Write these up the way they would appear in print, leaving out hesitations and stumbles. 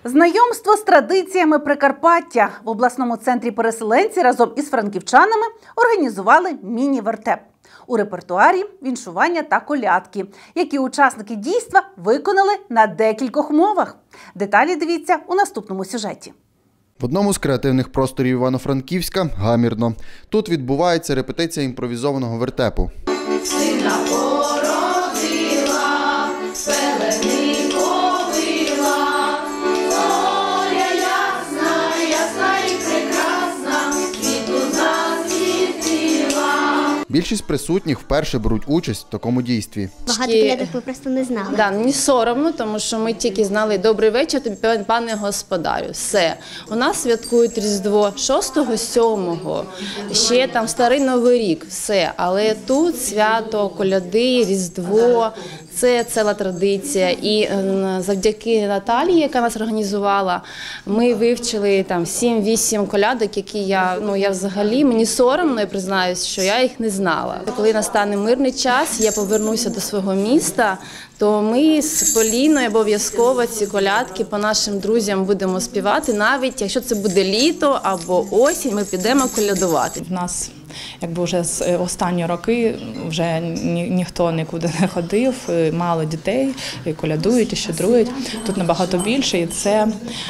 Знайомство з традиціями Прикарпаття. В обласному центрі переселенці разом із франківчанами організували міні-вертеп. У репертуарі віншування та колядки, які учасники дійства виконали на декількох мовах. Деталі дивіться у наступному сюжеті. В одному з креативних просторів Івано-Франківська гамірно. Тут відбувається репетиція імпровізованого вертепу. Сина породила, пелени повила, зоря ясна, ясна і прекрасна, світу засвітила. Більшість присутніх вперше беруть участь в такому дійстві. Багато колядок ми просто не знали. Да, мені соромно, тому що ми тільки знали «Добрий вечір, тобі, пане господарю». Все. У нас святкують Різдво 6-го, 7-го, ще там Старий Новий рік, все. Але тут свято, коляди, Різдво – це ціла традиція. І завдяки Наталії, яка нас організувала, ми вивчили там 7-8 колядок, які я взагалі, мені соромно, я признаюсь, що я їх не знала. Коли настане мирний час, я повернуся до свого міста, то ми з Поліною обов'язково ці колядки по нашим друзям будемо співати, навіть якщо це буде літо або осінь, ми підемо колядувати. В нас вже з останні роки вже ніхто нікуди не ходив, мало дітей, і колядують, і щедрують. Тут набагато більше, і це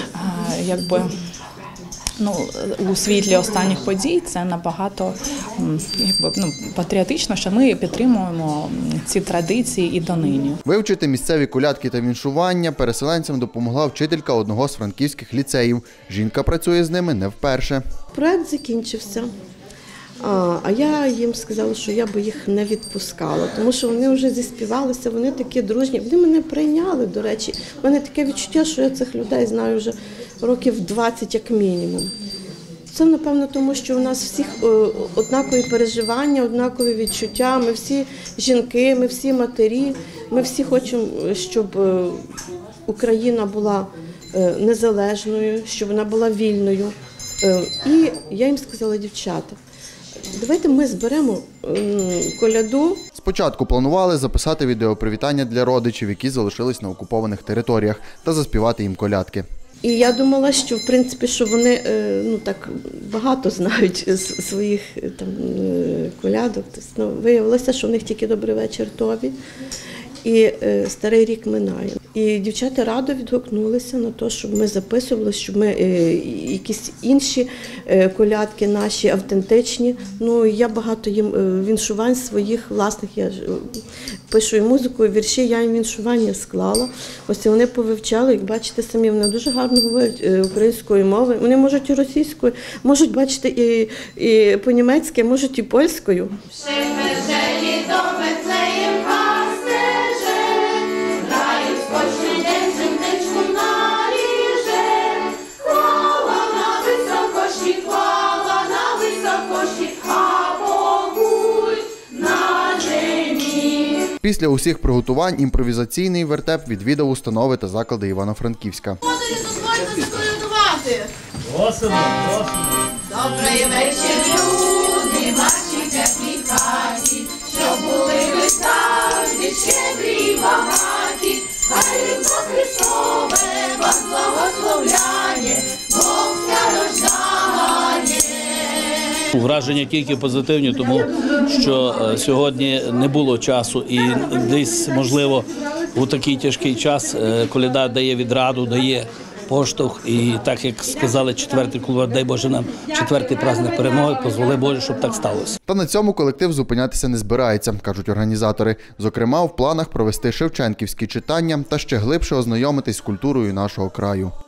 у світлі останніх подій це набагато патріотично, що ми підтримуємо ці традиції і донині. Вивчити місцеві колядки та віншування переселенцям допомогла вчителька одного з франківських ліцеїв. Жінка працює з ними не вперше. Проект закінчився, а я їм сказала, що я би їх не відпускала, тому що вони вже зіспівалися, вони такі дружні. Вони мене прийняли, до речі. У мене таке відчуття, що я цих людей знаю вже років 20 як мінімум. Це, напевно, тому що у нас всіх однакові переживання, однакові відчуття. Ми всі жінки, ми всі матері, ми всі хочемо, щоб Україна була незалежною, щоб вона була вільною. І я їм сказала: дівчата, давайте ми зберемо коляду. Спочатку планували записати відеопривітання для родичів, які залишились на окупованих територіях, та заспівати їм колядки. І я думала, що в принципі, що вони так багато знають своїх колядок. Виявилося, що в них тільки «Добрий вечір тобі» і «Старий рік минає». І дівчата радо відгукнулися на те, щоб ми записували, щоб ми якісь інші колядки наші, автентичні. Я багато їм віншувань своїх власних, я пишу і музику, і вірші, я їм віншування склала. Ось вони повивчали, як бачите самі, вони дуже гарно говорять українською мовою. Вони можуть і російською, можуть, бачите, і по-німецьки, можуть і польською. Після усіх приготувань імпровізаційний вертеп відвідав установи та заклади Івано-Франківська. Добрий вечір, люди, ваші теплі хаті, щоб були ви завжди щедрі і багаті, хай Різдво Христове вас благословляє, Бог ся рождає. Враження тільки позитивні, тому що сьогодні не було часу і десь, можливо, у такий тяжкий час коляда дає відраду, дає поштовх. І так, як сказали, 4-й кулуар, дай Боже нам 4-й праздник перемоги, дозволи Боже, щоб так сталося. Та на цьому колектив зупинятися не збирається, кажуть організатори. Зокрема, в планах провести шевченківські читання та ще глибше ознайомитись з культурою нашого краю.